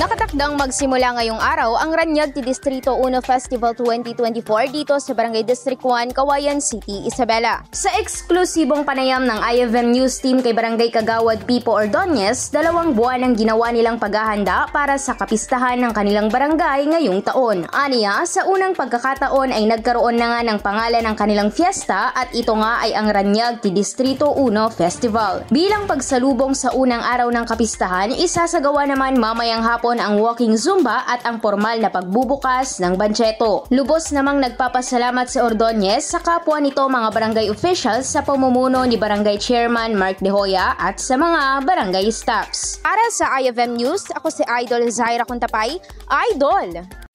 Nakatakdang magsimula ngayong araw ang Ranyag Distrito 1 Festival 2024 dito sa Barangay District 1, Kawayan City, Isabela. Sa eksklusibong panayam ng IFM News Team kay Barangay Kagawad Pipo Ordonez, 2 buwan ang ginawa nilang paghahanda para sa kapistahan ng kanilang barangay ngayong taon. Aniya, sa unang pagkakataon ay nagkaroon na nga ng pangalan ng kanilang fiesta at ito nga ay ang Ranyag Distrito 1 Festival. Bilang pagsalubong sa unang araw ng kapistahan, isasagawa naman mamayang hapon ang walking zumba at ang formal na pagbubukas ng bancheto. Lubos namang nagpapasalamat si Ordonez sa kapwa nito mga barangay officials sa pamumuno ni Barangay Chairman Mark De Hoya at sa mga barangay staffs. Para sa IFM News, ako si Idol Zaira Kuntapay. Idol!